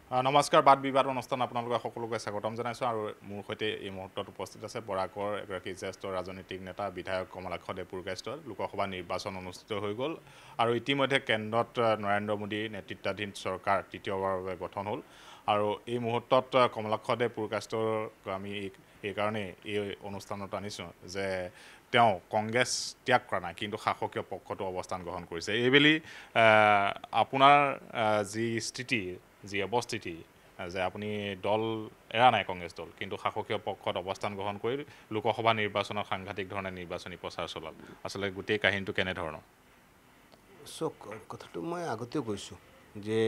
নমস্কাৰ বাদ বিবাদ অনুষ্ঠান আপোনালোকক সকলোকে স্বাগতম জনাইছোঁ আৰু মোৰ সৈতে এই মুহূৰ্তত উপস্থিত আছে বৰাকৰ এগৰাকী জ্যেষ্ঠ ৰাজনৈতিক নেতা বিধায়ক কমলাক্ষ দে পুৰকায়স্থ লোকসভা নিৰ্বাচন অনুষ্ঠিত হৈ গ'ল আৰু ইতিমধ্যে কেন্দ্ৰত নৰেন্দ্ৰ মোদী নেতৃত্বাধীন চৰকাৰ তৃতীয়বাৰৰ বাবে গঠন হ'ল আৰু এই মুহূৰ্তত কমলাক্ষ দে পুৰকায়স্থক আমি এই কাৰণে এই অনুষ্ঠানত আনিছোঁ যে তেওঁ কংগ্ৰেছ ত্যাগ কৰা নাই কিন্তু শাসকীয় পক্ষতো অৱস্থান গ্ৰহণ কৰিছে এইবেলি আপোনাৰ যি স্থিতি যি অৱস্থিতি যে আপুনি দল এৰা নাই কংগ্ৰেছ দল কিন্তু শাসকীয় পক্ষত অৱস্থান গ্ৰহণ কৰি লোকসভা নিৰ্বাচনত সাংঘাতিক ধৰণে নিৰ্বাচনী প্ৰচাৰ চলাল আচলতে গোটেই কাহিনীটো কেনেধৰণৰ চক কথাটো মই আগতেও কৈছোঁ যে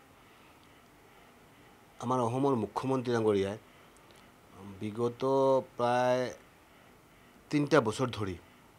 আমাৰ অসমৰ মুখ্যমন্ত্ৰী ডাঙৰীয়াই বিগত প্ৰায় 3টা বছৰ ধৰি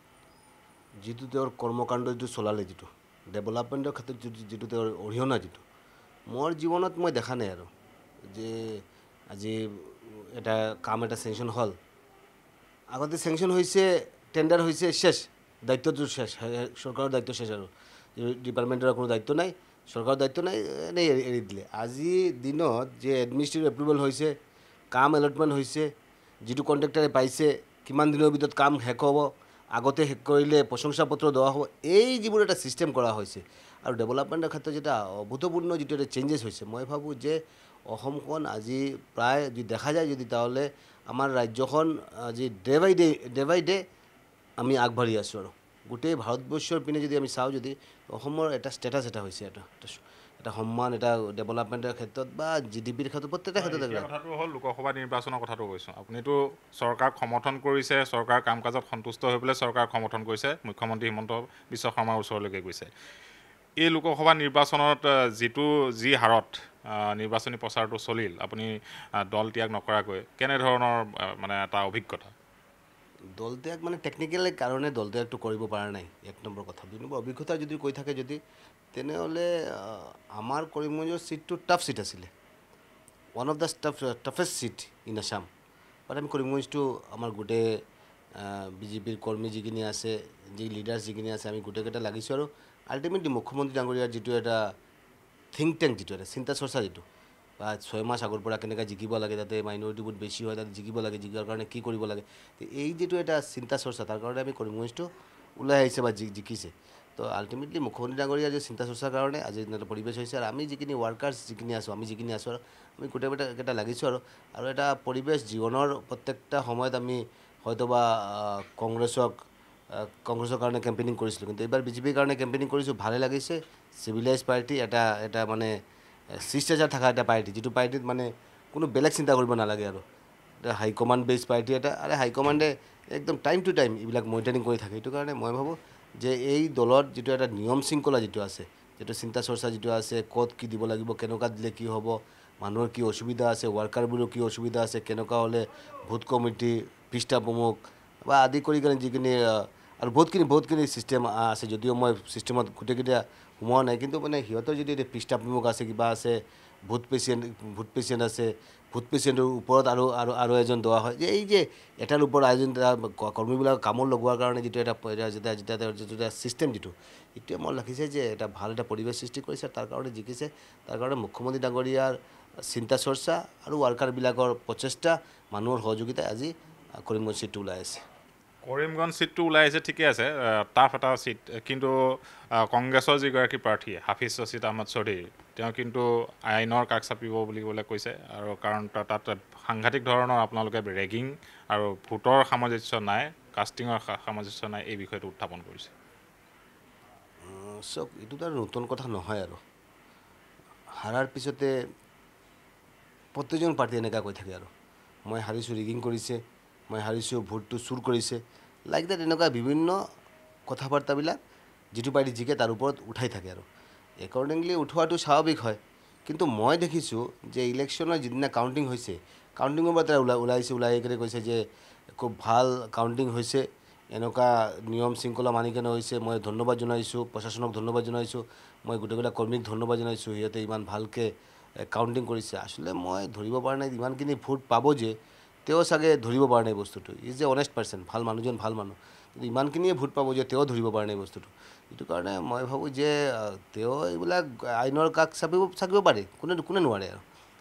যিটো তেওঁৰ কৰ্মকাণ্ড যিটো চলালে যিটো ডেভেলপমেণ্টৰ ক্ষেত্ৰত যিটো তেওঁৰ অৰিহণা যিটো মোৰ জীৱনত মই দেখা নাই আৰু যে আজি এটা কাম এটা চেংচন হ'ল আগতে চেংচন হৈছে টেণ্ডাৰ হৈছে শেষ দায়িত্বটো শেষ চৰকাৰৰ দায়িত্ব শেষ আৰু ডিপাৰ্টমেণ্টৰ কোনো দায়িত্ব নাই চৰকাৰৰ দায়িত্ব নাই এনেই এৰি দিলে আজি দিনত যে এডমিনিষ্ট্ৰেটিভ এপ্ৰুভেল হৈছে কাম এলটমেণ্ট হৈছে যিটো কণ্ট্ৰেক্টাৰে পাইছে কিমান দিনৰ ভিতৰত কাম শেষ হ'ব আগতে শেষ কৰিলে প্ৰশংসা পত্ৰ দেওয়া হ'ব এই যিবোৰ এটা ছিষ্টেম কৰা হৈছে আৰু ডেভেলপমেণ্টৰ ক্ষেত্ৰত যেটা অভূতপূৰ্ণ যিটো এটা চেঞ্জেছ হৈছে মই ভাবোঁ যে অসমখন আজি প্ৰায় যদি দেখা যায় যদি তাহলে আমাৰ ৰাজ্যখন আজি ডে বাই ডে আমি আগবাঢ়ি আছোঁ আৰু গোটেই ভাৰতবৰ্ষৰ পিনে যদি আমি চাওঁ যদি অসমৰ এটা ষ্টেটাছ এটা হৈছে এটা সন্মান এটা ডেভেলপমেণ্টৰ ক্ষেত্ৰত বা জিডিপিৰ ক্ষেত্ৰত প্ৰত্যেকটা ক্ষেত্ৰত কথাটো হ'ল লোকসভা নিৰ্বাচনৰ কথাটো কৈছোঁ আপুনিতো চৰকাৰক সমৰ্থন কৰিছে চৰকাৰ কাম কাজত সন্তুষ্ট হৈ পেলাই চৰকাৰক সমৰ্থন কৰিছে মুখ্যমন্ত্ৰী হিমন্ত বিশ্ব শৰ্মাৰ ওচৰলৈকে গৈছে এই লোকসভা নিৰ্বাচনত যি হাৰত নিৰ্বাচনী প্ৰচাৰটো চলিল আপুনি দল ত্যাগ নকৰাকৈ কেনেধৰণৰ মানে এটা অভিজ্ঞতা দল ত্যাগ মানে টেকনিকেল কাৰণে দল ত্যাগটো কৰিব পৰা নাই এক নম্বৰ কথা দুই নম্বৰ অভিজ্ঞতা যদি কৈ থাকে যদি তেনেহ'লে আমাৰ কৰিমগঞ্জৰ ছিটটো টাফ ছিট আছিলে one of the toughest seat in Assam but আমি কৰিমগঞ্জটো আমাৰ গোটেই বিজেপিৰ কৰ্মী যিখিনি আছে যি লিডাৰ্ছ যিখিনি আছে আমি গোটেইকেইটা লাগিছোঁ আৰু আল্টিমেটলি মুখ্যমন্ত্ৰী ডাঙৰীয়াৰ যিটো এটা থিংক টেংক যিটো এটা চিন্তা চৰ্চা যিটো বা 6 মাহ আগৰ পৰা কেনেকৈ জিকিব লাগে তাতে মাইনৰিটি বহুত বেছি হয় তাতে জিকিব লাগে জিকাৰ কাৰণে কি কৰিব লাগে তো এই যিটো এটা চিন্তা চৰ্চা তাৰ কাৰণে আমি কৰিমগঞ্জটো ওলাই আহিছে বা জিকিছে তো আল্টিমেটলি মুখ্যমন্ত্ৰী ডাঙৰীয়াৰ যে চিন্তা চৰ্চাৰ কাৰণে আজি এটা পৰিৱেশ হৈছে আৰু আমি যিখিনি ৱাৰ্কাৰ্ছ যিখিনি আছোঁ আমি আৰু আমি গোটেইকেইটা লাগিছোঁ আৰু এটা পৰিৱেশ জীৱনৰ প্ৰত্যেকটা সময়ত আমি হয়তোবা কংগ্ৰেছৰ কাৰণে কেম্পেইনিং কৰিছিলোঁ কিন্তু এইবাৰ বিজেপিৰ কাৰণে কেম্পেইনিং কৰিছোঁ ভালে লাগিছে চিভিলাইজ পাৰ্টি এটা মানে শিষ্টাচাৰ থকা এটা পাৰ্টি যিটো পাৰ্টিত মানে কোনো বেলেগ চিন্তা কৰিব নালাগে আৰু এটা হাইকমাণ্ড বেছ পাৰ্টি এটা আৰু হাইকমাণ্ডে একদম টাইম টু টাইম এইবিলাক মনিটৰিং কৰি থাকে সেইটো কাৰণে মই ভাবোঁ যে এই দলত যিটো এটা নিয়ম শৃংখলা যিটো আছে যিটো চিন্তা চৰ্চা যিটো আছে ক'ত কি দিব লাগিব কেনেকুৱা দিলে কি হ'ব মানুহৰ কি অসুবিধা আছে ৱাৰ্কাৰবোৰৰ কি অসুবিধা আছে কেনেকুৱা হ'লে ভোট কমিটি পৃষ্ঠা প্ৰমুখ বা আদি কৰি কিনে যিখিনি আৰু বহুতখিনি ছিষ্টেম আছে যদিও মই ছিষ্টেমত গোটেইকেইটা সোমোৱা নাই কিন্তু মানে সিহঁতৰ যদি এতিয়া পৃষ্ঠা প্ৰমুখ আছে কিবা আছে ভোট পেচিয়েণ্ট আছে ভোট পেচিয়েণ্টৰ ওপৰত আৰু এজন দেওয়া হয় যে এই যে এটাৰ ওপৰত আয়োজন কৰ্মীবিলাক কামত লগোৱাৰ কাৰণে যিটো যেতিয়া ছিষ্টেম যিটো এতিয়া মই ৰাখিছে যে এটা ভাল এটা পৰিৱেশ সৃষ্টি কৰিছে তাৰ কাৰণে জিকিছে তাৰ কাৰণে মুখ্যমন্ত্ৰী ডাঙৰীয়াৰ চিন্তা চৰ্চা আৰু ৱাৰ্কাৰবিলাকৰ প্ৰচেষ্টা মানুহৰ সহযোগিতাই আজি কৰিমগঞ্জ ছিটটো ওলাই আছে কৰিমগঞ্জ ছিটটো ওলাই আহিছে ঠিকে আছে টাফ এটা ছিট কিন্তু কংগ্ৰেছৰ যিগৰাকী প্ৰাৰ্থী হাফিজ ৰছিদ আহমদ চৌধুৰী তেওঁ কিন্তু আইনৰ কাষ চাপিব বুলি ক'লে কৈছে আৰু কাৰণ তাত সাংঘাতিক ধৰণৰ আপোনালোকে ৰেগিং আৰু ভোটৰ সামঞ্জস্য নাই কাষ্টিঙৰ সামঞ্জস্য নাই এই বিষয়টো উত্থাপন কৰিছে চব এইটো আৰু নতুন কথা নহয় আৰু হাৰাৰ পিছতে প্ৰত্যেকজন পাৰ্টি এনেকুৱা কৈ থাকে আৰু মই হাৰিছোঁ ৰিগিং কৰিছে মই হাৰিছোঁ ভোটটো চুৰ কৰিছে লাইক দেট এনেকুৱা বিভিন্ন কথা বাৰ্তাবিলাক যিটো পাৰ্টি জিকে তাৰ ওপৰত উঠাই থাকে আৰু একৰ্ডিংলি উঠোৱাটো স্বাভাৱিক হয় কিন্তু মই দেখিছোঁ যে ইলেকশ্যনৰ যিদিনা কাউণ্টিং হৈছে কাউণ্টিঙৰ পৰা তেওঁ ওলাই কিনে কৈছে যে খুব ভাল কাউণ্টিং হৈছে এনেকুৱা নিয়ম শৃংখলা মানি কেনে হৈছে মই ধন্যবাদ জনাইছোঁ প্ৰশাসনক ধন্যবাদ জনাইছোঁ মই গোটেইকেইটা কৰ্মীক ধন্যবাদ জনাইছোঁ সিহঁতে ইমান ভালকৈ কাউণ্টিং কৰিছে আসলে মই ধৰিব পৰা নাই ইমানখিনি ভোট পাব যে তেওঁ চাগে ধৰিব পৰা নাই বস্তুটো ইজ এ অনেষ্ট পাৰ্চন ভাল মানুহজন ভাল মানুহ কিন্তু ইমানখিনিয়ে ভোট পাব যে তেওঁ ধৰিব পৰা নাই বস্তুটো এইটো কাৰণে মই ভাবোঁ যে তেওঁ এইবিলাক আইনৰ কাষ চাপিব পাৰে কোনে নোৱাৰে আৰু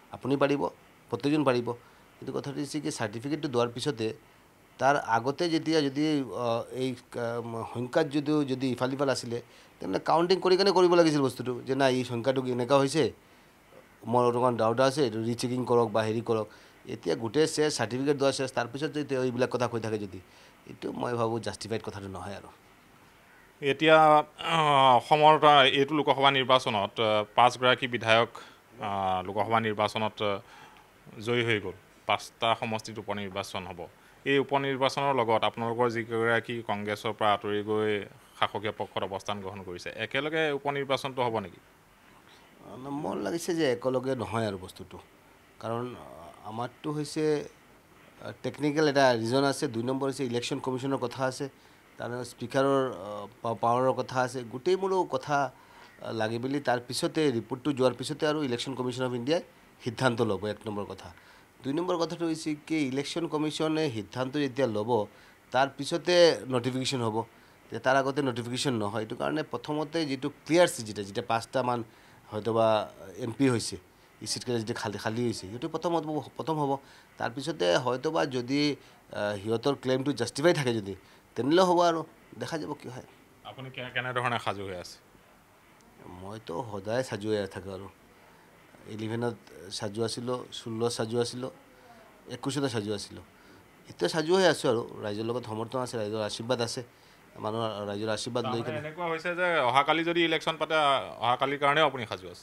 আপুনি পাৰিব প্ৰত্যেকজন পাৰিব কিন্তু কথাটো হৈছে কি চাৰ্টিফিকেটটো দিয়াৰ পিছতে তাৰ আগতে যেতিয়া যদি এই সংখ্যাত যদি ইফাল ইফাল আছিলে তেনে কাউণ্টিং কৰি কেনে কৰিব লাগিছিল বস্তুটো যে নাই এই সংখ্যাটো এনেকুৱা হৈছে মোৰ অকণমান ডাউট আছে এইটো ৰিচেকিং কৰক বা হেৰি কৰক এতিয়া গোটেই শেষ চাৰ্টিফিকেট দিয়া শেষ তাৰপিছত যদি তেওঁ এইবিলাক কথা কৈ থাকে যদি এইটো মই ভাবোঁ জাষ্টিফাইড কথাটো নহয় আৰু এতিয়া অসমৰ এইটো লোকসভা নিৰ্বাচনত 5গৰাকী বিধায়ক লোকসভা নিৰ্বাচনত জয়ী হৈ গ'ল 5টা সমষ্টিত উপ নিৰ্বাচন হ'ব এই উপ নিৰ্বাচনৰ লগত আপোনালোকৰ যিগৰাকী কংগ্ৰেছৰ পৰা আঁতৰি গৈ শাসকীয় পক্ষত অৱস্থান গ্ৰহণ কৰিছে একেলগে উপ নিৰ্বাচনটো হ'ব নেকি মোৰ লাগিছে যে একেলগে নহয় আৰু বস্তুটো কাৰণ আমাৰটো হৈছে টেকনিকেল এটা ৰিজন আছে 2 নম্বৰ হৈছে ইলেকশ্যন কমিশ্যনৰ কথা আছে তাৰ স্পীকাৰৰ পাৱাৰৰ কথা আছে গোটেইবোৰো কথা লাগি বুলি তাৰ পিছতে ৰিপৰ্টটো যোৱাৰ পিছতে আৰু ইলেকশ্যন কমিশ্যন অফ ইণ্ডিয়াই সিদ্ধান্ত ল'ব 1 নম্বৰ কথা 2 নম্বৰ কথাটো হৈছে কি ইলেকশ্যন কমিশ্যনে সিদ্ধান্ত যেতিয়া ল'ব তাৰ পিছতে নটিফিকেশ্যন হ'ব তাৰ আগতে নটিফিকেশ্যন নহয় এইটো কাৰণে প্ৰথমতে যিটো ক্লিয়াৰ চিট যেতিয়া 5টা মান হয়তোবা MP হৈছে এই চিটকেইটা যেতিয়া খালী হৈছে সেইটো প্ৰথম হ'ব তাৰপিছতে হয়তোবা যদি সিহঁতৰ ক্লেইমটো জাষ্টিফাই থাকে যদি তেনেহ'লে হ'ব আৰু দেখা যাব কি হয় আপুনি কেনেধৰণে সাজু হৈ আছে মইতো সদায় সাজু হৈ থাকোঁ আৰু 11ত সাজু আছিলোঁ 16 সাজু আছিলোঁ 21তে সাজু আছিলোঁ এতিয়া সাজু হৈ আছোঁ আৰু ৰাইজৰ লগত সমৰ্থন আছে ৰাইজৰ আশীৰ্বাদ আছে মানুহৰ ৰাইজৰ আশীৰ্বাদ লৈ কিনে এনেকুৱা হৈছে যে অহাকালি যদি ইলেকশ্যন পাতে অহাকালিৰ কাৰণেও আপুনি সাজু আছে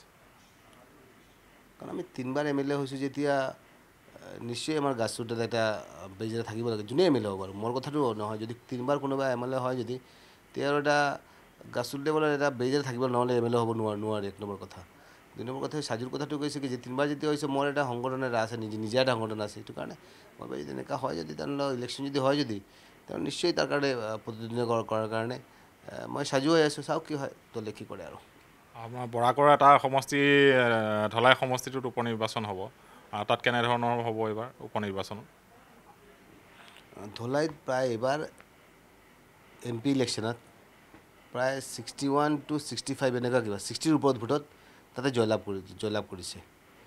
কাৰণ আমি 3বাৰ MLA হৈছোঁ যেতিয়া নিশ্চয় আমাৰ গাছটোত এটা বেজেৰে থাকিব লাগে যোনে MLA হ'ব আৰু মোৰ কথাটো নহয় যদি 3বাৰ কোনোবা MLA হয় যদি তেওঁৰ এটা গাছটোত বোলে এটা বেজেৰে থাকিব নহ'লে MLA হ'ব নোৱাৰে 1 নম্বৰ কথা 2 নম্বৰ কথা সাজুৰ কথাটো কৈছে কি যে 3বাৰ যেতিয়া হৈছে মোৰ এটা সংগঠন এটা আছে নিজে এটা সংগঠন আছে সেইটো কাৰণে মই যদি তেনেকুৱা হয় যদি তেনেহ'লে ইলেকশ্যন যদি হয় যদি তেওঁ নিশ্চয় তাৰ কাৰণে প্ৰতিদ্বন্দ্বিতা কৰাৰ কাৰণে মই সাজু হৈ আছোঁ চাওক কি হয় দলে কি কৰে আৰু আমাৰ বৰাকৰ এটা সমষ্টি ধলাই সমষ্টিটোত উপ নিৰ্বাচন হ'ব তাত কেনেধৰণৰ হ'ব এইবাৰ উপ নিৰ্বাচন ধলাইত প্ৰায় এইবাৰ MP ইলেকশ্যনত প্ৰায় 61 to 65 এনেকুৱা কিবা 60ৰ ওপৰত ভোটত তাতে জয়লাভ কৰিছে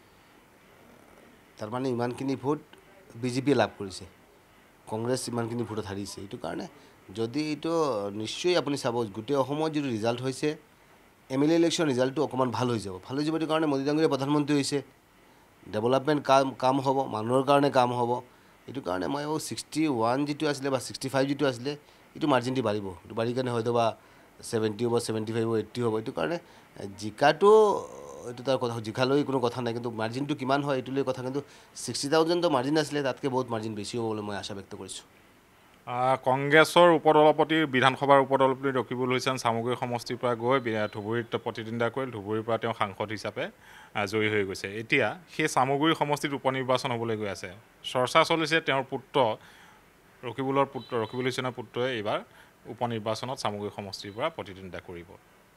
তাৰমানে ইমানখিনি ভোট BJP লাভ কৰিছে কংগ্ৰেছ ইমানখিনি ভোটত হাৰিছে এইটো কাৰণে যদি এইটো নিশ্চয় আপুনি চাব গোটেই অসমত যিটো ৰিজাল্ট হৈছে MLA ইলেকশ্যন ৰিজাল্টটো অকণমান ভাল হৈ যাব এইটো কাৰণে মোদী ডাঙৰীয়া প্ৰধানমন্ত্ৰী হৈছে ডেভেলপমেণ্ট কাম হ'ব মানুহৰ কাৰণে কাম হ'ব এইটো কাৰণে মই 61 যিটো আছিলে বা 65 যিটো আছিলে এইটো মাৰ্জিনটি বাঢ়িব এইটো বাঢ়ি কাৰণে হয়তো বা 70 হ'ব 75 হ'ব 80 হ'ব এইটো কাৰণে জিকাটো এইটো তাৰ কথা জিকালৈ কোনো কথা নাই কিন্তু মাৰ্জিনটো কিমান হয় এইটোলৈ কথা কিন্তু 60,000 মাৰ্জিন আছিলে তাতকৈ বহুত মাৰ্জিন বেছি হ'ব বুলি মই আশা ব্যক্ত কৰিছোঁ কংগ্ৰেছৰ উপদলপতি বিধানসভাৰ উপদলপতি ৰকিবুল হুছেইন চামগুৰি সমষ্টিৰ পৰা গৈ ধুবুৰীত প্ৰতিদ্বন্দ্বিতা কৰিল ধুবুৰীৰ পৰা তেওঁ সাংসদ হিচাপে জয়ী হৈ গৈছে এতিয়া সেই চামগুৰি সমষ্টিত উপ নিৰ্বাচন হ'বলৈ গৈ আছে চৰ্চা চলিছে তেওঁৰ পুত্ৰ ৰকিবুল হুছেইনৰ পুত্ৰই এইবাৰ উপ নিৰ্বাচনত চামগুৰি সমষ্টিৰ পৰা প্ৰতিদ্বন্দ্বিতা কৰিব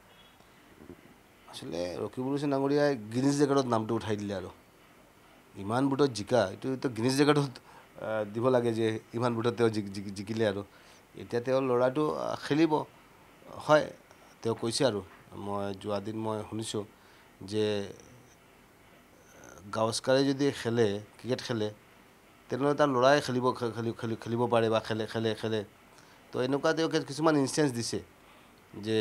আসলে ৰকিবুল হুছেইন ডাঙৰীয়াই গিনিজ ৰেকৰ্ডত নামটো উঠাই দিলে আৰু ইমান ভোটত জিকা এইটো গিনিজ ৰেকৰ্ডত দিব লাগে যে ইমান ভোটত তেওঁ জিকিলে আৰু এতিয়া তেওঁৰ ল'ৰাটো খেলিব হয় তেওঁ কৈছে আৰু মই যোৱা দিন মই শুনিছোঁ যে গাৱস্কাৰে যদি ক্ৰিকেট খেলে তেনেহ'লে তাৰ ল'ৰাই খেলিব পাৰে বা খেলে তো এনেকুৱা তেওঁ কিছুমান ইনষ্টেঞ্চ দিছে যে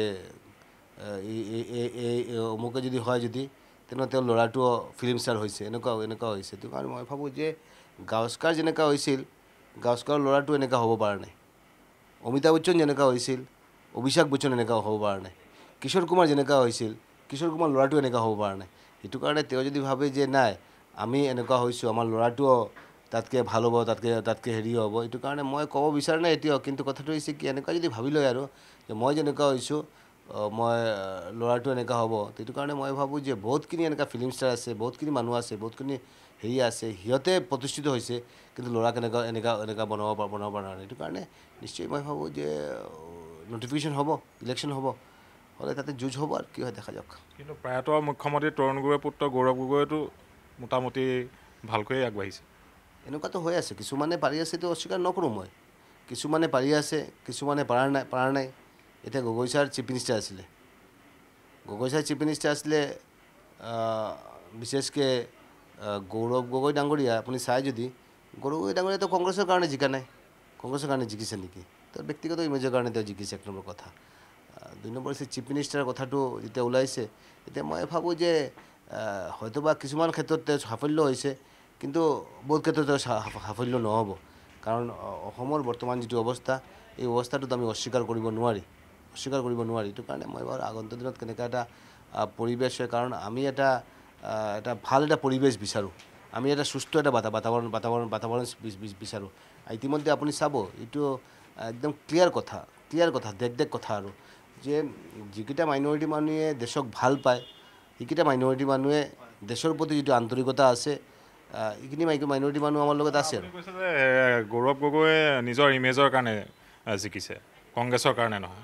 অমুকে যদি হয় যদি তেনেহ'লে তেওঁৰ ল'ৰাটোও ফিল্ম ষ্টাৰ হৈছে এনেকুৱা হৈছে সেইটো কাৰণে মই ভাবোঁ যে গাৱস্কাৰ যেনেকুৱা হৈছিল গাৱস্কাৰৰ ল'ৰাটো এনেকুৱা হ'ব পৰা নাই অমিতাভ বচ্চন যেনেকুৱা হৈছিল অভিষেক বচ্চন এনেকুৱা হ'ব পৰা নাই কিশোৰ কুমাৰ যেনেকুৱা হৈছিল কিশোৰ কুমাৰ ল'ৰাটো এনেকুৱা হ'ব পৰা নাই সেইটো কাৰণে তেওঁ যদি ভাবে যে নাই আমি এনেকুৱা হৈছোঁ আমাৰ ল'ৰাটোও তাতকৈ ভাল হ'ব তাতকৈ হেৰি হ'ব এইটো কাৰণে মই ক'ব বিচাৰা নাই এতিয়াও কিন্তু কথাটো হৈছে কি এনেকুৱা যদি ভাবি লয় আৰু যে মই যেনেকুৱা হৈছোঁ মই ল'ৰাটো এনেকুৱা হ'ব সেইটো কাৰণে মই ভাবোঁ যে বহুতখিনি এনেকুৱা ফিল্ম ষ্টাৰ আছে বহুতখিনি মানুহ আছে বহুতখিনি হেৰি আছে সিহঁতে প্ৰতিষ্ঠিত হৈছে কিন্তু ল'ৰাক এনেকুৱা বনাব পৰা নাই সেইটো কাৰণে নিশ্চয় মই ভাবোঁ যে নটিফিকেশ্যন হ'ব ইলেকশ্যন হ'ব হ'লে তাতে যুঁজ হ'ব আৰু কি হয় দেখা যাওক কিন্তু প্ৰায়ত মুখ্যমন্ত্ৰী তৰুণ গগৈৰ পুত্ৰ গৌৰৱ গগৈতো মোটামুটি ভালকৈয়ে আগবাঢ়িছে এনেকুৱাতো হৈ আছে কিছুমানে পাৰি আছে তো অস্বীকাৰ নকৰোঁ মই কিছুমানে পাৰি আছে কিছুমানে পাৰা নাই এতিয়া গগৈ ছাৰ চিফ মিনিষ্টাৰ আছিলে বিশেষকৈ গৌৰৱ গগৈ ডাঙৰীয়া আপুনি চাই যদি গৌৰৱ গগৈ ডাঙৰীয়াতো কংগ্ৰেছৰ কাৰণে জিকা নাই কংগ্ৰেছৰ কাৰণে জিকিছে নেকি তেওঁৰ ব্যক্তিগত ইমেজৰ কাৰণে তেওঁ জিকিছে 1 নম্বৰ কথা 2 নম্বৰ হৈছে চিফ মিনিষ্টাৰৰ কথাটো যেতিয়া ওলাইছে এতিয়া মই ভাবোঁ যে হয়তোবা কিছুমান ক্ষেত্ৰত তেওঁ সাফল্য হৈছে কিন্তু বহুত ক্ষেত্ৰত তেওঁ সাফল্য নহ'ব কাৰণ অসমৰ বৰ্তমান যিটো অৱস্থা এই অৱস্থাটোত আমি অস্বীকাৰ কৰিব নোৱাৰি এইটো কাৰণে মই বাৰু আগন্তুক দিনত কেনেকুৱা এটা পৰিৱেশ হয় কাৰণ আমি এটা ভাল এটা পৰিৱেশ বিচাৰোঁ আমি এটা সুস্থ এটা বাতাবৰণ বিচাৰোঁ ইতিমধ্যে আপুনি চাব এইটো একদম ক্লিয়াৰ কথা দেখ কথা আৰু যে যিকেইটা মাইনৰিটি মানুহে দেশক ভাল পায় সেইকেইটা মাইনৰিটি মানুহে দেশৰ প্ৰতি যিটো আন্তৰিকতা আছে এইখিনি মাইনৰিটি মানুহ আমাৰ লগত আছে আৰু কৈছে যে গৌৰৱ গগৈয়ে নিজৰ ইমেজৰ কাৰণে জিকিছে কংগ্ৰেছৰ কাৰণে নহয়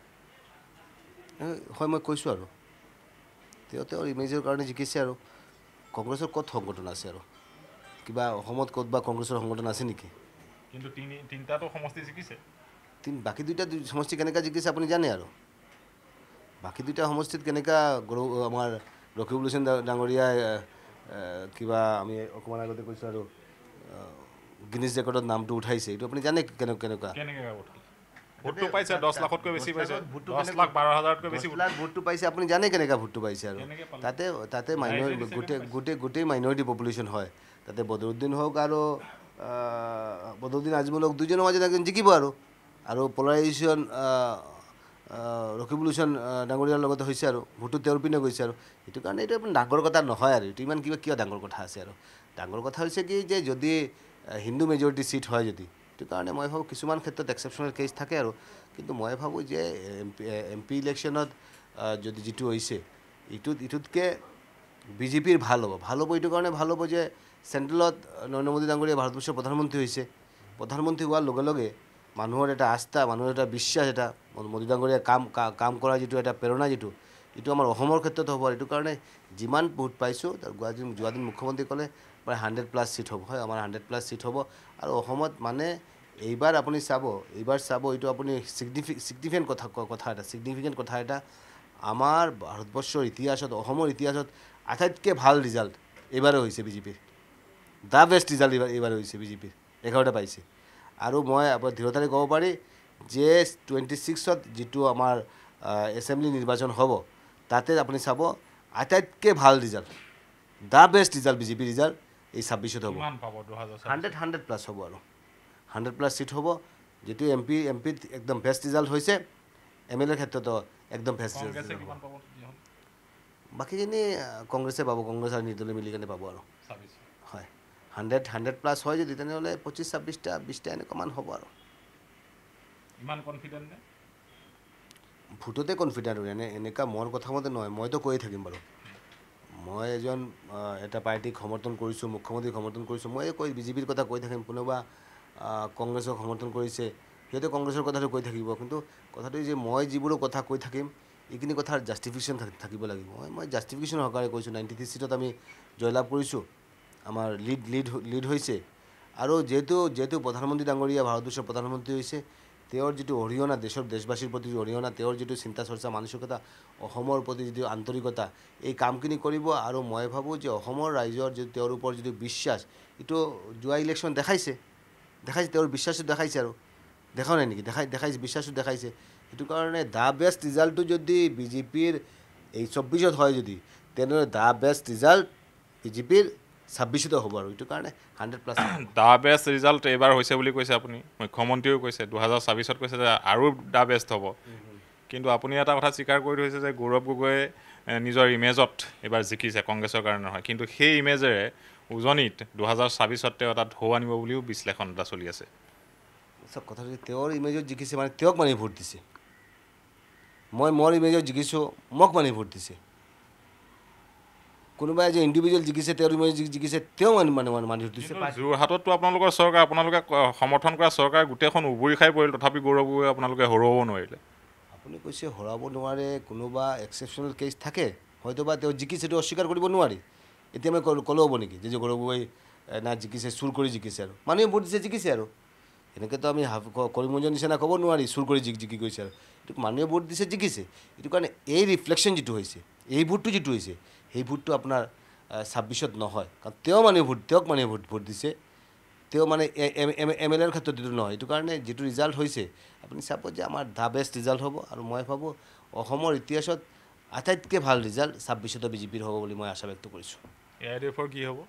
হয় মই কৈছোঁ আৰু তেওঁৰ ইমেজৰ কাৰণে জিকিছে আৰু কংগ্ৰেছৰ ক'ত সংগঠন আছে আৰু কিবা অসমত ক'ত বা কংগ্ৰেছৰ সংগঠন আছে নেকি কিন্তু তিনিটাতো সমষ্টি জিকিছে বাকী দুইটা সমষ্টি কেনেকৈ জিকিছে আপুনি জানে আৰু বাকী দুইটা সমষ্টিত কেনেকুৱা আমাৰ ৰকিবুল হুছেইন ডাঙৰীয়াই কিবা আমি অকণমান আগতে কৈছোঁ আৰু গিনিজ ৰেকৰ্ডত নামটো উঠাইছে এইটো আপুনি জানে কেনেকুৱা ভোটটো পাইছে 10 লাখতকৈ বেছি পাইছে 10,12,000তকৈ বেছি ভোটটো পাইছে আপুনি জানে কেনেকুৱা ভোটটো পাইছে আৰু তাতে গোটেই মাইনৰিটি পপুলেশ্যন হয় তাতে বদৰুদ্দিন হওক আৰু বদৰুদ্দিন আজমল হওক দুইজনৰ মাজত একজন জিকিব আৰু পলাৰাইজেশ্যন ৰকিবুল হুছেইন ডাঙৰীয়াৰ লগতে হৈছে আৰু ভোটটো তেওঁৰ পিনে গৈছে আৰু সেইটো কাৰণে এইটো আপোনাৰ ডাঙৰ কথা নহয় আৰু এইটো ইমান কিয় ডাঙৰ কথা আছে আৰু ডাঙৰ কথা হৈছে কি যে যদি হিন্দু মেজৰিটি চিট হয় যদি সেইটো কাৰণে মই ভাবোঁ কিছুমান ক্ষেত্ৰত এক্সেপশ্যনেল কেছ থাকে আৰু কিন্তু মই ভাবোঁ যে MP ইলেকশ্যনত যদি যিটো হৈছে ইটোতকৈ বিজেপিৰ ভাল হ'ব এইটো কাৰণে ভাল হ'ব যে চেণ্ট্ৰেলত নৰেন্দ্ৰ মোদী ডাঙৰীয়া ভাৰতবৰ্ষৰ প্ৰধানমন্ত্ৰী হৈছে প্ৰধানমন্ত্ৰী হোৱাৰ লগে লগে মানুহৰ এটা আস্থা মানুহৰ এটা বিশ্বাস এটা মোদী ডাঙৰীয়া কাম কৰা যিটো এটা প্ৰেৰণা এইটো আমাৰ অসমৰ ক্ষেত্ৰত হ'ব আৰু এইটো কাৰণে যিমান ভোট পাইছোঁ যোৱাদিন মুখ্যমন্ত্ৰী ক'লে প্ৰায় 100+ চিট হ'ব হয় আমাৰ 100+ চিট হ'ব আৰু অসমত মানে এইবাৰ আপুনি চাব এইটো আপুনি ছিগনিফিকেণ্ট কথা এটা আমাৰ ভাৰতবৰ্ষৰ ইতিহাসত অসমৰ ইতিহাসত আটাইতকৈ ভাল ৰিজাল্ট এইবাৰে হৈছে বিজেপিৰ দ্য বেষ্ট ৰিজাল্ট এইবাৰ হৈছে বিজেপিৰ 11টা পাইছে আৰু মই দৃঢ়তাৰে ক'ব পাৰি যে 26ত যিটো আমাৰ এছেম্বলি নিৰ্বাচন হ'ব তাতে আপুনি চাব আটাইতকৈ ভাল ৰিজাল্ট দ্য বেষ্ট ৰিজাল্ট বিজেপিৰ ৰিজাল্ট এই 26ত হ'ব 100+ হ'ব আৰু 100+ চিট হ'ব যিটো এমপিত একদম বেষ্ট ৰিজাল্ট হৈছে MLAৰ ক্ষেত্ৰতো একদম বেষ্ট ৰিজাল্ট বাকীখিনি কংগ্ৰেছে পাব কংগ্ৰেছ আৰু নিৰ্দলীয় মিলি কেনে পাব আৰু হয় 100+ হয় যদি তেনেহ'লে 25-26টা 20টা এনেকুৱামান হ'ব আৰু ইমান কনফিডেণ্ট নে ভোটতে কনফিডেণ্ট এনেকুৱা মোৰ কথা মতে নহয় মইতো কৈয়ে থাকিম বাৰু মই এজন এটা পাৰ্টিক সমৰ্থন কৰিছোঁ মুখ্যমন্ত্ৰীক সমৰ্থন কৰিছোঁ মই বিজেপিৰ কথা কৈ থাকিম কোনোবা কংগ্ৰেছক সমৰ্থন কৰিছে সিহঁতে কংগ্ৰেছৰ কথাটো কৈ থাকিব কিন্তু কথাটো যে মই যিবোৰ কথা কৈ থাকিম এইখিনি কথাৰ জাষ্টিফিকেশ্যন থাকিব লাগিব মই জাষ্টিফিকেশ্যন সহকাৰে কৈছোঁ 93 চিটত আমি জয়লাভ কৰিছোঁ আমাৰ লিড হৈছে আৰু যেহেতু প্ৰধানমন্ত্ৰী ডাঙৰীয়া ভাৰতবৰ্ষৰ প্ৰধানমন্ত্ৰী হৈছে তেওঁৰ যিটো অৰিহণা দেশবাসীৰ প্ৰতি অৰিহণা তেওঁৰ যিটো চিন্তা চৰ্চা মানসিকতা অসমৰ প্ৰতি যিটো আন্তৰিকতা এই কামখিনি কৰিব আৰু মই ভাবোঁ যে অসমৰ ৰাইজৰ যিটো তেওঁৰ ওপৰত যিটো বিশ্বাস এইটো যোৱা ইলেকশ্যন দেখাইছে তেওঁৰ বিশ্বাসটো দেখাইছে আৰু দেখাও নাই নেকি দেখাইছে বিশ্বাসটো দেখাইছে সেইটো কাৰণে দ্য বেষ্ট ৰিজাল্টটো যদি বিজেপিৰ এই 24ত হয় যদি তেনেহ'লে দ্য বেষ্ট ৰিজাল্ট বিজেপিৰ 26ত হ'ব আৰু এইটো কাৰণে 100+ দ্য বেষ্ট ৰিজাল্ট এইবাৰ হৈছে বুলি কৈছে আপুনি মুখ্যমন্ত্ৰীয়েও কৈছে 2024ত কৈছে যে আৰু দ্য বেষ্ট হ'ব কিন্তু আপুনি এটা কথা স্বীকাৰ কৰি থৈছে যে গৌৰৱ গগৈয়ে নিজৰ ইমেজত এইবাৰ জিকিছে কংগ্ৰেছৰ কাৰণে নহয় কিন্তু সেই ইমেজেৰে উজনিত 2024ত তেওঁ এটা ঢৌ আনিব বুলিও বিশ্লেষণ এটা চলি আছে কথাটো তেওঁৰ ইমেজত জিকিছে মানে তেওঁক মানে ভোট দিছে মই মোৰ ইমেজত জিকিছোঁ মোক মানে ভোট দিছে কোনোবাই যে ইণ্ডিভিজুৱেল জিকিছে তেওঁৰ ইমেজ জিকিছে তেওঁ মানে ভোট দিছে যোৰহাটততো আপোনালোকৰ চৰকাৰ আপোনালোকে সমৰ্থন কৰা চৰকাৰ গোটেইখন উবুৰি খাই পৰিল তথাপি গৌৰৱ গগৈ আপোনালোকে হৰুৱাব নোৱাৰিলে আপুনি কৈছে হৰাব নোৱাৰে কোনোবা এক্সেপশ্যনেল কেছ থাকে হয়তোবা তেওঁ জিকিছে এইটো অস্বীকাৰ কৰিব নোৱাৰি এতিয়া মই ক'লেও হ'ব নেকি যে গৌৰৱ গগৈ না জিকিছে চুৰ কৰি জিকিছে আৰু মানুহে ভোট দিছে জিকিছে আৰু এনেকৈতো আমি কৰিমগঞ্জৰ নিচিনা ক'ব নোৱাৰি চুৰ কৰি জিকি গৈছে আৰু এইটো মানুহে ভোট দিছে জিকিছে এইটো কাৰণে এই ৰিফ্লেকশ্যন যিটো হৈছে এই ভোটটো যিটো হৈছে সেই ভোটটো আপোনাৰ 26ত নহয় কাৰণ তেওঁক মানুহে ভোট দিছে তেওঁ মানে MLA ৰ ক্ষেত্ৰত এইটো নহয় এইটো কাৰণে যেটো ৰিজাল্ট হৈছে আপুনি চাব যে আমাৰ দা বেষ্ট ৰিজাল্ট হ'ব আৰু মই ভাবোঁ অসমৰ ইতিহাসত আটাইতকৈ ভাল ৰিজাল্ট 26ত বিজেপিৰ হ'ব বুলি মই আশা ব্যক্ত কৰিছোঁ AIDFৰ কি হ'ব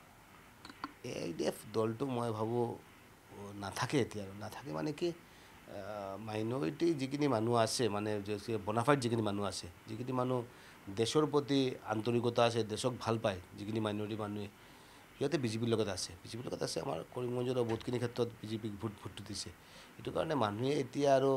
AIDF দলটো মই ভাবোঁ নাথাকে এতিয়া আৰু নাথাকে মানে কি মাইনৰিটি যিখিনি মানুহ আছে মানে বনাফাইড যিখিনি মানুহ আছে যিখিনি মানুহ দেশৰ প্ৰতি আন্তৰিকতা আছে দেশক ভাল পায় যিখিনি মাইনৰিটি মানুহে সিহঁতে বিজেপিৰ লগত আছে আমাৰ কৰিমগঞ্জৰ বহুতখিনি ক্ষেত্ৰত বিজেপিক ভোটটো দিছে এইটো কাৰণে মানুহে এতিয়া আৰু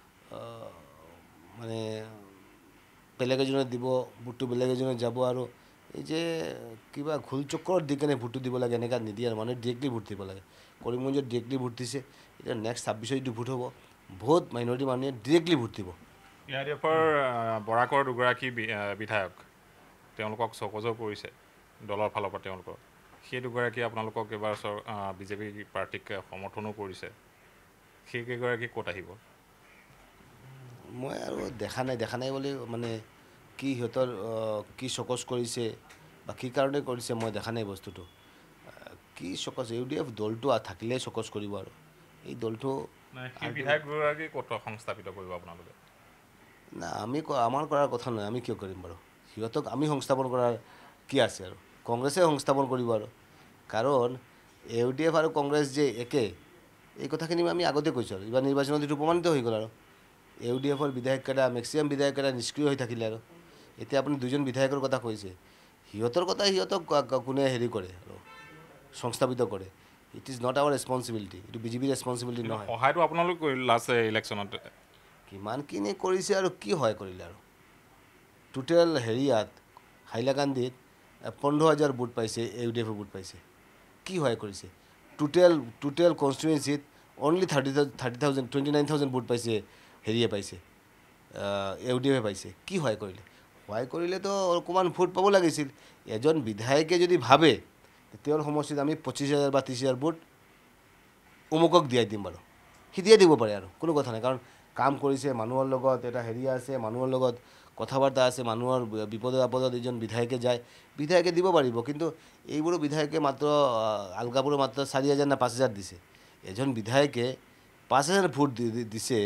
মানে বেলেগ এজনে দিব ভোটটো বেলেগ এজনে যাব আৰু এই যে কিবা ঘূল চক্ৰৰ দি কেনে ভোটটো দিব লাগে এনেকুৱা নিদিয়ে আৰু মানুহে ডিৰেক্টলি ভোট দিব লাগে কৰিমগঞ্জত ডিৰেক্টলি ভোট দিছে এতিয়া নেক্সট 26ত যিটো ভোট হ'ব বহুত মাইনৰিটি মানুহে ডিৰেক্টলি ভোট দিব AIDFৰ বৰাকৰ দুগৰাকী বিধায়ক তেওঁলোকক চকজৰ কৰিছে দলৰ ফালৰ পৰা তেওঁলোকৰ সেই দুগৰাকী আপোনালোকক এবাৰ বিজেপি পাৰ্টিক সমৰ্থনো কৰিছে সেই কেইগৰাকী ক'ত আহিব মই আৰু দেখা নাই বুলি মানে কি সিহঁতৰ কি চকজ কৰিছে বা কি কাৰণে কৰিছে মই দেখা নাই বস্তুটো কি চকজ UDF দলটো থাকিলে চকজ কৰিব আৰু এই দলটো সেই বিধায়কগৰাকী ক'ত সংস্থাপিত কৰিব আপোনালোকে না আমাৰ কৰাৰ কথা নহয় আমি কিয় কৰিম বাৰু সিহঁতক আমি সংস্থাপন কৰাৰ কি আছে আৰু কংগ্ৰেছে সংস্থাপন কৰিব আৰু কাৰণ UDF আৰু কংগ্ৰেছ যে একে এই কথাখিনি আমি আগতে কৈছোঁ আৰু এইবাৰ নিৰ্বাচনত এইটো প্ৰমাণিত হৈ গ'ল আৰু UDFৰ বিধায়ককেইটা মেক্সিমাম বিধায়ককেইটা নিষ্ক্ৰিয় হৈ থাকিলে আৰু এতিয়া আপুনি দুজন বিধায়কৰ কথা কৈছে সিহঁতৰ কথা সিহঁতক কোনে হেৰি কৰে আৰু সংস্থাপিত কৰে it is not our responsibility এইটো বিজেপিৰ ৰেছপনচিবিলিটি নহয় সহায়টো আপোনালোক লাষ্ট ইলেকশ্যনত কিমানখিনি কৰিছে আৰু কি সহায় কৰিলে আৰু টোটেল হেৰিয়াত হাইলাকান্দিত 15,000 ভোট পাইছে UDF ভোট পাইছে কি সহায় কৰিছে টোটেল কনষ্টিটুৱেঞ্চিত অনলি 29,000 ভোট পাইছে হেৰিয়ে পাইছে UDF পাইছে কি সহায় কৰিলেতো অকণমান ভোট পাব লাগিছিল এজন বিধায়কে যদি ভাবে তেওঁৰ সমষ্টিত আমি 25,000 বা 30,000 ভোট অমুকক দিয়াই দিম বাৰু সি দিয়ে দিব পাৰে আৰু কোনো কথা নাই কাৰণ কাম কৰিছে মানুহৰ লগত এটা হেৰি আছে মানুহৰ লগত কথা বাৰ্তা আছে মানুহৰ বিপদে আপদত এজন বিধায়কে যায় বিধায়কে দিব পাৰিব কিন্তু এইবোৰো বিধায়কে মাত্ৰ আলগাবোৰো মাত্ৰ 4,000 না 5,000 দিছে এজন বিধায়কে 5,000 ভোট দিছে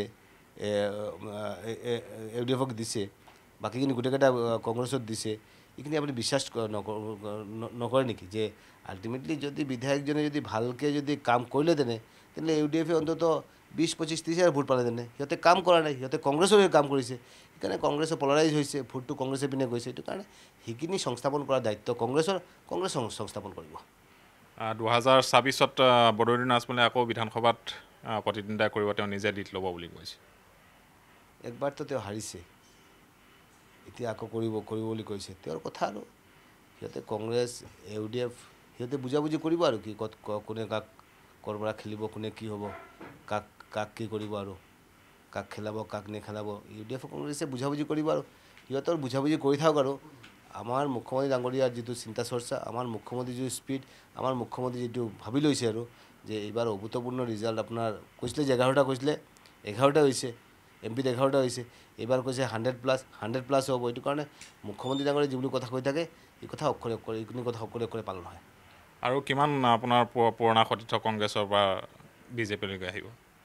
UDFক দিছে বাকীখিনি গোটেইকেইটা কংগ্ৰেছত দিছে এইখিনি আপুনি বিশ্বাস নকৰে নেকি যে আল্টিমেটলি যদি বিধায়কজনে যদি ভালকৈ যদি কাম কৰিলেহেঁতেনে তেনেহ'লে UDFে অন্তত 20-25-30,000 ভোট পালেহেঁতেনে সিহঁতে কাম কৰা নাই সিহঁতে কংগ্ৰেছৰ হৈ কাম কৰিছে সেইকাৰণে কংগ্ৰেছে পলাৰাইজ হৈছে ভোটটো কংগ্ৰেছে পিনে গৈছে এইটো কাৰণে সেইখিনি সংস্থাপন কৰাৰ দায়িত্ব কংগ্ৰেছ সংস্থাপন কৰিব 2026ত বদৰুদ্দিন আজমলে আকৌ বিধানসভাত প্ৰতিদ্বন্দ্বিতা কৰিব তেওঁ নিজে লিড ল'ব বুলি কৈছে একবাৰতো তেওঁ হাৰিছে এতিয়া আকৌ কৰিব বুলি কৈছে তেওঁৰ কথা আৰু সিহঁতে কংগ্ৰেছ UDF সিহঁতে বুজাবুজি কৰিব আৰু কি কোনে কাক ক'ৰ পৰা খেলিব কোনে কি হ'ব কাক কি কৰিব আৰু কাক খেলাব কাক নেখেলাব UDF কংগ্ৰেছে বুজাবুজি কৰিব আৰু সিহঁতৰ বুজাবুজি কৰি থাকক আৰু আমাৰ মুখ্যমন্ত্ৰী ডাঙৰীয়াৰ যিটো চিন্তা চৰ্চা আমাৰ মুখ্যমন্ত্ৰী যিটো স্পীড আমাৰ মুখ্যমন্ত্ৰী যিটো ভাবি লৈছে আৰু যে এইবাৰ অভূতপূৰ্ণ ৰিজাল্ট আপোনাৰ কৈছিলে যে 11টা কৈছিলে 11টা হৈছে MPত 11টা হৈছে এইবাৰ কৈছে 100+ হ'ব এইটো কাৰণে মুখ্যমন্ত্ৰী ডাঙৰীয়া যিবোৰ কথা কৈ থাকে এই কথা এইখিনি কথা অক্ষৰে পালন হয় আৰু কিমান আপোনাৰ পুৰণা সতীৰ্থ কংগ্ৰেছৰ পৰা বিজেপিলৈকে আহিব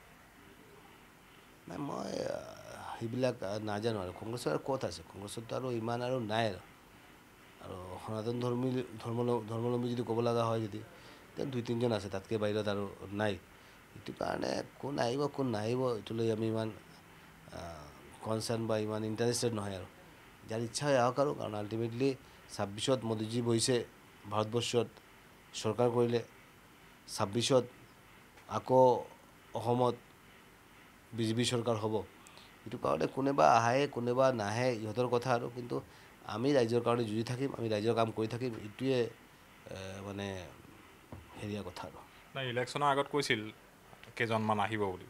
নাই মই সেইবিলাক নাজানো আৰু কংগ্ৰেছৰ আৰু ক'ত আছে কংগ্ৰেছতো আৰু ইমান আৰু নাই আৰু সনাতন ধৰ্মাৱলম্বী যদি ক'ব লগা হয় যদি তেও 2-3জন আছে তাতকৈ বাহিৰত আৰু নাই এইটো কাৰণে কোন আহিব কোন নাহিব এইটোলৈ আমি ইমান কনচাৰ্ণ বা ইমান ইণ্টাৰেষ্টেড নহয় আৰু যাৰ ইচ্ছা হয় আহক আৰু কাৰণ আল্টিমেটলি 26ত মোদীজী বহিছে ভাৰতবৰ্ষত চৰকাৰ কৰিলে 26ত আকৌ অসমত বিজেপি চৰকাৰ হ'ব এইটো কাৰণে কোনোবা আহে কোনোবা নাহে ইহঁতৰ কথা আৰু কিন্তু আমি ৰাইজৰ কাৰণে যুঁজি থাকিম আমি ৰাইজৰ কাম কৰি থাকিম এইটোৱে মানে হেৰিয়া কথা আৰু নাই ইলেকশ্যনৰ আগত কৈছিল কেইজনমান আহিব বুলি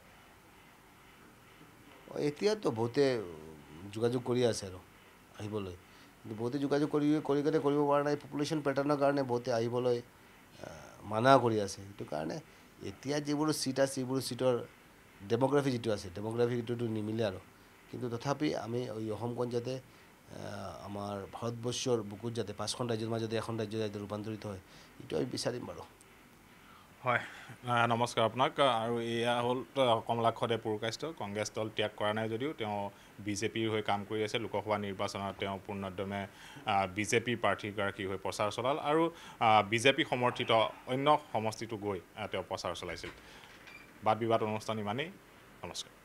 এতিয়াতো বহুতে যোগাযোগ কৰি আছে আৰু আহিবলৈ কিন্তু বহুতে যোগাযোগ কৰি কেনে কৰিব পৰা নাই পপুলেশ্যন পেটাৰ্ণৰ কাৰণে বহুতে আহিবলৈ মানা কৰি আছে সেইটো কাৰণে এতিয়া যিবোৰ চিট আছে এইবোৰ চিটৰ ডেম'গ্ৰাফি যিটো আছে ডেম'গ্ৰাফি যিটোতো নিমিলে আৰু কিন্তু তথাপি আমি অসমখন যাতে আমাৰ ভাৰতবৰ্ষৰ বুকুত যাতে 5খন ৰাজ্যৰ মাজতে এখন ৰাজ্য যাতে ৰূপান্তৰিত হয় এইটো আমি বিচাৰিম বাৰু হয় নমস্কাৰ আপোনাক আৰু এয়া হ'ল কমলাক্ষ দে পুৰকায়স্থ কংগ্ৰেছ দল ত্যাগ কৰা নাই যদিও তেওঁ বিজেপিৰ হৈ কাম কৰি আছে লোকসভা নিৰ্বাচনত তেওঁ পূৰ্ণোদ্যমে বিজেপিৰ প্ৰাৰ্থীগৰাকী হৈ প্ৰচাৰ চলাল আৰু বিজেপি সমৰ্থিত অন্য সমষ্টিটো গৈ তেওঁ প্ৰচাৰ চলাইছিল বাদ বিবাদ অনুষ্ঠান ইমানেই নমস্কাৰ